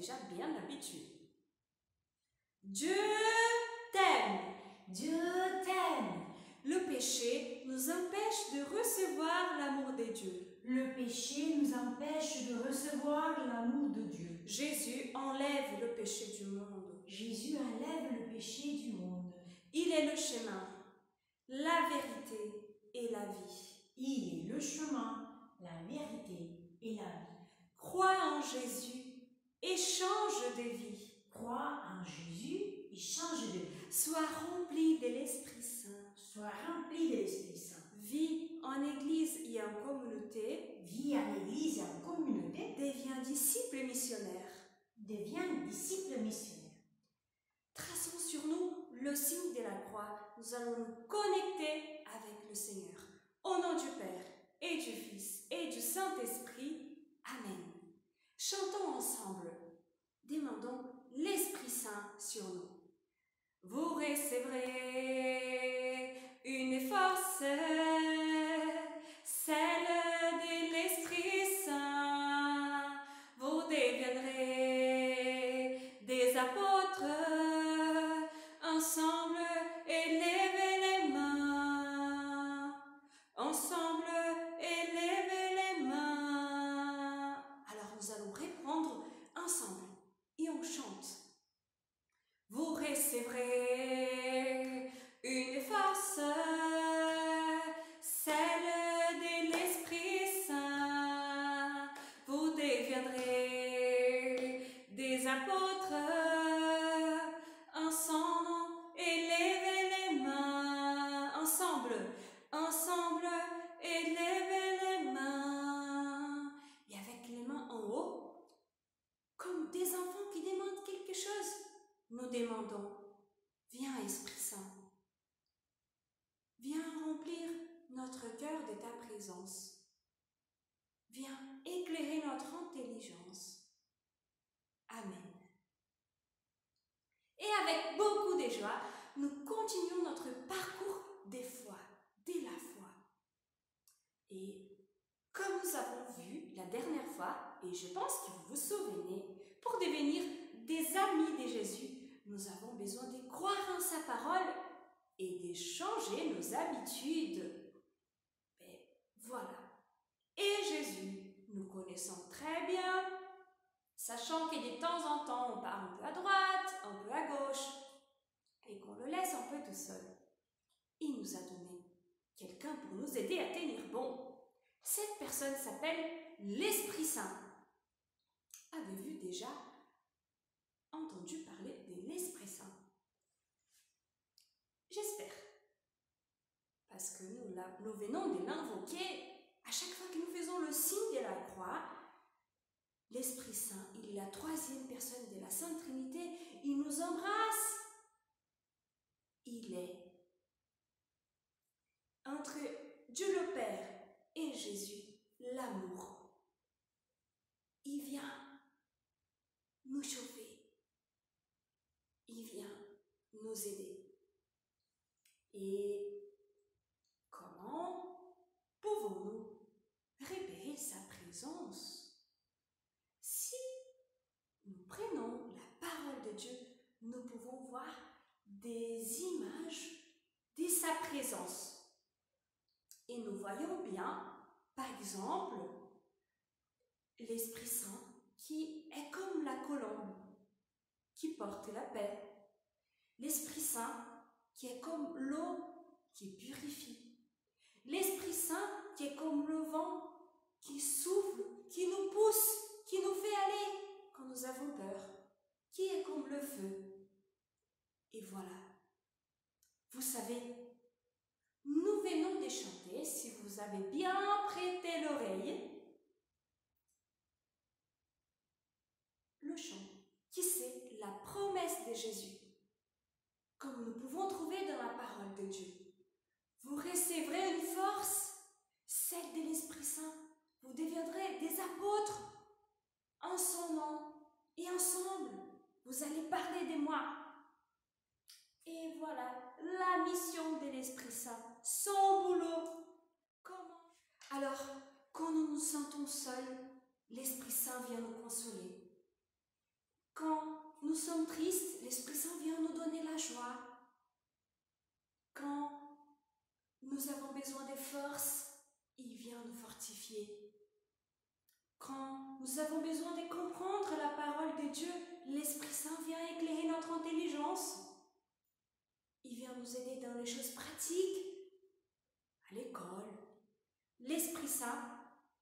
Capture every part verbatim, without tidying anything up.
déjà bien l'habitude. Dieu t'aime. Dieu t'aime. Le péché nous empêche de recevoir l'amour de Dieu. Le péché nous empêche de recevoir l'amour de Dieu. Jésus enlève le péché du monde. Jésus enlève le péché du monde. Il est le chemin, la vérité et la vie. Il est le chemin, la vérité et la vie. Crois en Jésus et change de vie. Crois en Jésus et change de vie. Sois rempli de l'Esprit Saint. Sois rempli de l'Esprit Saint. Vis en Église et en communauté. Vis en Église et en communauté. Deviens disciple missionnaire. Deviens disciple missionnaire. Traçons sur nous le signe de la croix. Nous allons nous connecter avec le Seigneur. Au nom du Père et du Fils et du Saint-Esprit. Amen. Chantons ensemble. Demandons l'Esprit Saint sur nous. Vous recevrez une force, celle de l'Esprit Saint. Vous deviendrez des apôtres, ensemble élevez les mains. Ensemble élevez les mains. Alors nous allons répondre ensemble et on chante. Vous recevrez une force, celle de l'Esprit Saint. Vous deviendrez des apôtres, ensemble élevez les mains. Ensemble, ensemble élevez les mains. Et avec les mains en haut, comme des enfants qui demandent quelque chose. Nous demandons, viens Esprit Saint, viens remplir notre cœur de ta présence, viens éclairer notre intelligence. Amen. Et avec beaucoup de joie, nous continuons notre parcours des foi, de la foi. Et comme nous avons vu la dernière fois, et je pense que vous vous souvenez, pour devenir des amis de Jésus, nous avons besoin de croire en sa parole et de changer nos habitudes. Et voilà. Et Jésus, nous connaissons très bien, sachant que de temps en temps, on part un peu à droite, un peu à gauche, et qu'on le laisse un peu tout seul. Il nous a donné quelqu'un pour nous aider à tenir bon. Cette personne s'appelle l'Esprit Saint. Avez-vous déjà entendu parler de l'Esprit Saint? J'espère. Parce que nous, là, nous venons de l'invoquer à chaque fois que nous faisons le signe de la croix. L'Esprit Saint, il est la troisième personne de la Sainte Trinité. Il nous embrasse. Il est entre Dieu le Père et Jésus, l'amour. Il vient nous chauffer. Il vient nous aider. Et comment pouvons-nous repérer sa présence? Si nous prenons la parole de Dieu, nous pouvons voir des images de sa présence. Et nous voyons bien, par exemple, l'Esprit Saint qui est comme la colombe qui porte la paix. L'Esprit Saint qui est comme l'eau qui purifie. L'Esprit Saint qui est comme le vent qui souffle, qui nous pousse, qui nous fait aller quand nous avons peur, qui est comme le feu. Et voilà. Vous savez, nous venons de chanter, si vous avez bien prêté l'oreille, le chant qui c'est la promesse de Jésus, comme nous pouvons trouver dans la parole de Dieu. Vous recevrez une force, celle de l'Esprit Saint. Vous deviendrez des apôtres en son nom et ensemble, vous allez parler de moi. Et voilà, la mission de l'Esprit Saint, son boulot. Comment? Alors, quand nous nous sentons seuls, l'Esprit Saint vient nous consoler. Quand nous sommes tristes, l'Esprit Saint vient nous donner la joie. Quand nous avons besoin de force, il vient nous fortifier. Quand nous avons besoin de comprendre la parole de Dieu, l'Esprit Saint vient éclairer notre intelligence. Il vient nous aider dans les choses pratiques, à l'école. L'Esprit Saint,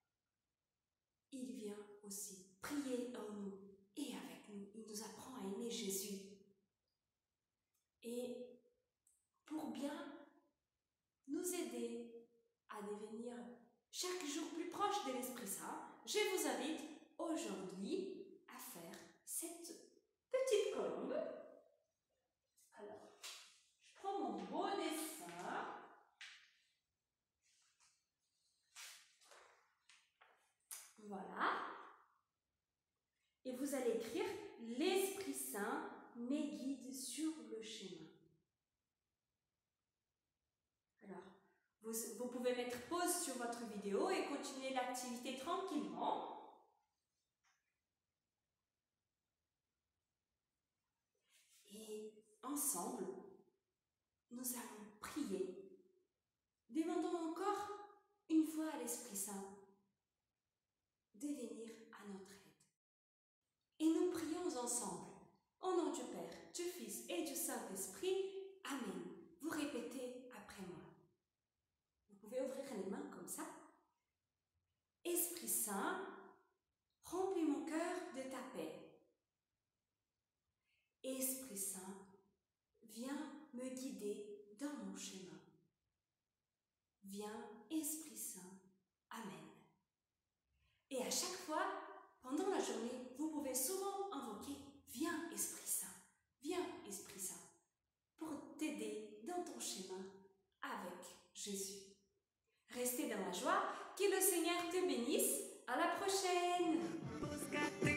il vient aussi prier en nous et avec nous. Il nous apprend à aimer Jésus. Et pour bien nous aider à devenir chaque jour plus proche de l'Esprit Saint, je vous invite aujourd'hui à faire cette petite colombe. Alors, je prends mon beau dessin. Voilà. Et vous allez écrire « L'Esprit Saint me guide sur le chemin ». Alors, vous, vous pouvez mettre pause sur votre vidéo et continuer l'activité tranquillement. Et ensemble, nous allons prier. Demandons encore une fois à l'Esprit Saint de venir à notre aide. Et nous prions ensemble. Au nom du Père, du Fils et du Saint-Esprit. Amen. Vous répétez après moi. Vous pouvez ouvrir les mains comme ça. Esprit Saint, remplis mon cœur de ta paix. Esprit Saint, viens me guider dans mon chemin. Viens, Esprit Saint. Amen. Et à chaque fois, pendant la journée, vous pouvez souvent invoquer « Viens, Esprit Saint, viens, Esprit Saint » pour t'aider dans ton chemin avec Jésus. Restez dans la joie, que le Seigneur te bénisse. À la prochaine!